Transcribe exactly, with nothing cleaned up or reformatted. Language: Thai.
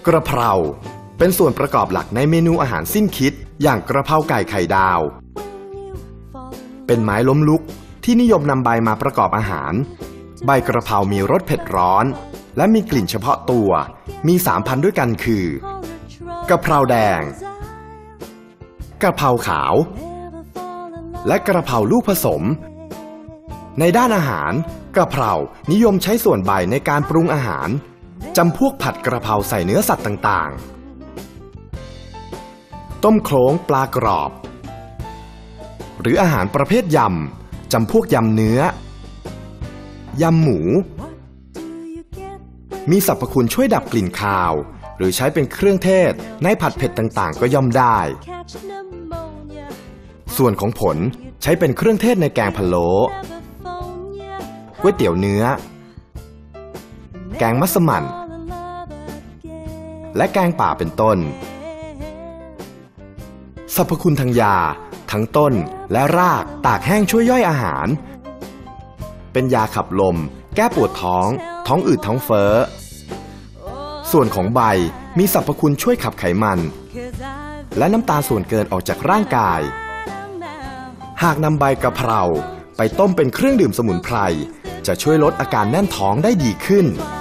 กระเพราเป็นส่วนประกอบหลักในเมนูอาหารสิ้นคิดอย่างกระเพราไก่ไข่ดาวเป็นไม้ล้มลุกที่นิยมนำใบมาประกอบอาหารใบกระเพรามีรสเผ็ดร้อนและมีกลิ่นเฉพาะตัวมีสามพันธุ์ด้วยกันคือกะเพราแดงกะเพราขาวและกระเพราลูกผสมในด้านอาหารกะเพรานิยมใช้ส่วนใบในการปรุงอาหารจำพวกผัดกระเพราใส่เนื้อสัตว์ต่างๆต้มโคลงปลากรอบหรืออาหารประเภทยำจำพวกยำเนื้อยำหมูมีสรรพคุณช่วยดับกลิ่นคาวหรือใช้เป็นเครื่องเทศในผัดเผ็ดต่างๆก็ย่อมได้ส่วนของผลใช้เป็นเครื่องเทศในแกงพะโล้ก๋วยเตี๋ยวเนื้อแกงมัสมั่นและแกงป่าเป็นต้นสรรพคุณทางยาทั้งต้นและรากตากแห้งช่วยย่อยอาหารเป็นยาขับลมแก้ปวดท้องท้องอืดท้องเฟ้อส่วนของใบมีสรรพคุณช่วยขับไขมันและน้ำตาลส่วนเกินออกจากร่างกายหากนำใบกะเพราไปต้มเป็นเครื่องดื่มสมุนไพรจะช่วยลดอาการแน่นท้องได้ดีขึ้น